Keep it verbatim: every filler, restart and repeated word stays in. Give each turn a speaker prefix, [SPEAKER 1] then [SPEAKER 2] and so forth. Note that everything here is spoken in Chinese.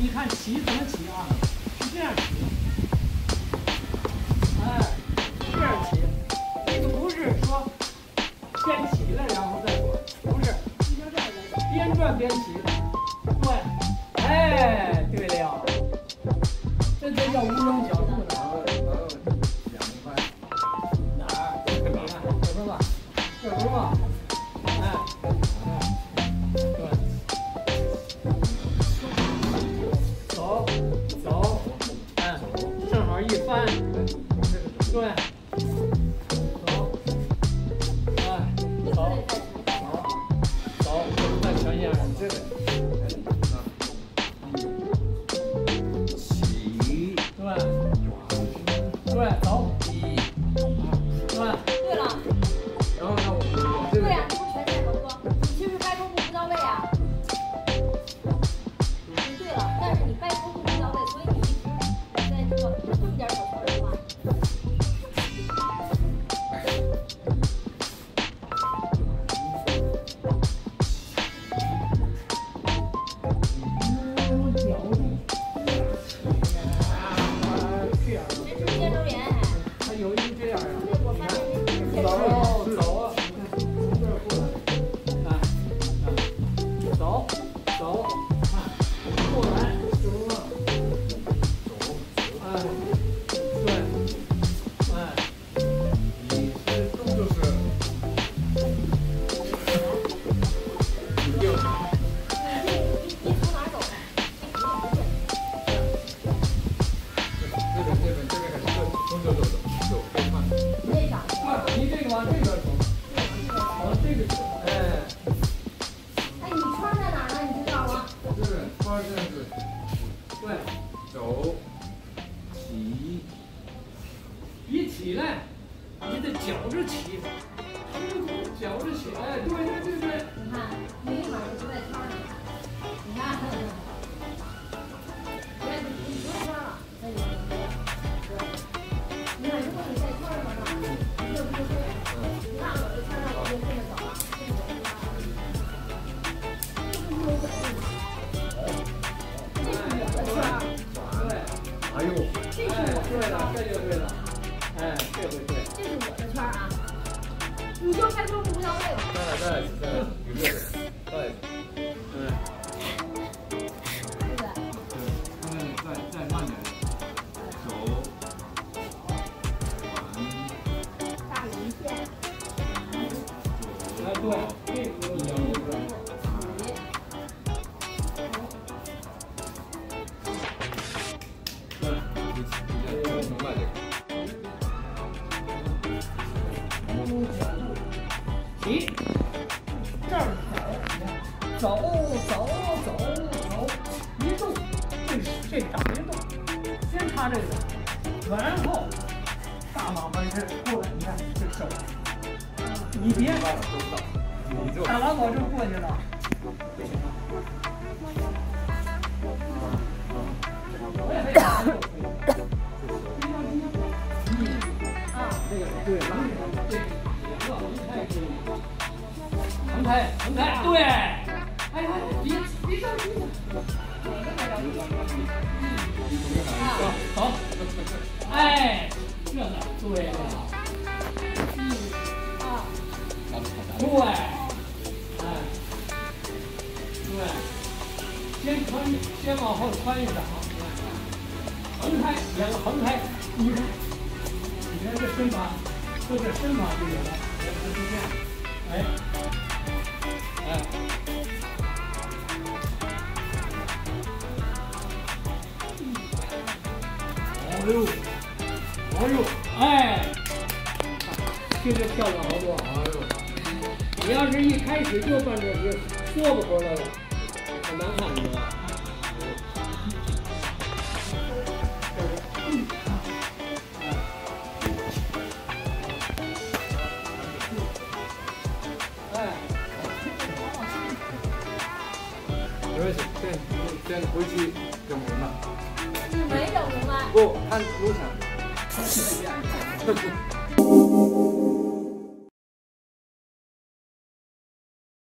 [SPEAKER 1] 你看起怎么起啊？是这样起，哎，这样起，这个不是说先起来然后再转，不是，边转边起。对，哎，对了，这就叫无棱角度的。哪儿？你看，这不是吧？这不是吧？哎，对。 走走，哎，正好一翻，对，走，哎，走，走，走，再全线上，这个，起，对，对，走，一，对，
[SPEAKER 2] 对了，
[SPEAKER 3] 然后呢，我我这个，
[SPEAKER 2] 对呀，这不全线合不？你其实掰头部不到位啊。 对了，但是你掰头部不到位，所以你一直在这个这么点小圈的话，这是肩周炎。
[SPEAKER 1] 它有一这样呀。
[SPEAKER 2] 对，我发现这是肩周炎。
[SPEAKER 1] 走走啊，你看从这儿过来，哎，走走，看过来，走啊，哎，对，哎，
[SPEAKER 3] 你是动作是，你就
[SPEAKER 2] 你你从哪走的？
[SPEAKER 3] 这边这边这边还是动作走的，走可以看。
[SPEAKER 2] 你这长。
[SPEAKER 1] 啊，你这个往这边走，往这个走，哎，
[SPEAKER 2] 哎，你圈在哪儿呢？你知道吗？
[SPEAKER 3] 这个圈这样子，
[SPEAKER 1] 对，
[SPEAKER 3] 走，起，
[SPEAKER 1] 一起来，你得绞着起，绞着起，哎，对对对对。
[SPEAKER 2] 你看，你立马就不在圈里。你看，现在你不是圈了，那就这样。你看，如果你在圈上呢，你就不是这样。你看我这圈上，我就这么走了，这么走了。这不是有稳定吗？这是我的圈儿。
[SPEAKER 1] 对，
[SPEAKER 3] 哎呦，
[SPEAKER 2] 这是
[SPEAKER 1] 哎，
[SPEAKER 2] 我的圈
[SPEAKER 1] 对了，
[SPEAKER 2] 儿。
[SPEAKER 1] 这就对了，哎，这回对。
[SPEAKER 2] 这是我的圈儿啊。你就拍头部不到位了。
[SPEAKER 3] 再来再来再来，有热的，再来，
[SPEAKER 1] 嗯，
[SPEAKER 2] 对不对？
[SPEAKER 3] 嗯，再再慢点，走，
[SPEAKER 2] 大鱼线。
[SPEAKER 1] 哎，对，这个一样对。
[SPEAKER 3] 对，你你再明白点。
[SPEAKER 1] 起，这儿走，走走走走，一动，这这掌一动，先插这个，然后大马完事过来，你看这手，你别
[SPEAKER 3] 你就
[SPEAKER 1] 打完我就过去了。我也没打过。啊，这个对了，这个两个横开可以，横开横开，对，哎呀，别别着急，走，哎，这个对了，一二，对，哎，对，先穿，先往后穿一掌，横开，两个横开，你看。你看这身法，做这身法就有了，就是这样，哎，哎，哦呦，哦呦，哎，听着漂亮好多，
[SPEAKER 3] 哎呦，
[SPEAKER 1] 你要是一开始就奔这就说不出来了，很难看，你知道吧？
[SPEAKER 3] 没关系，先先回去整容了。
[SPEAKER 2] 你没整明白。
[SPEAKER 3] 不，看录像。